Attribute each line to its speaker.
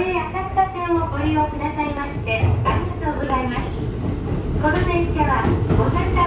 Speaker 1: 営浅草線をご利用くださいましてありがとうございます。この電車はご参加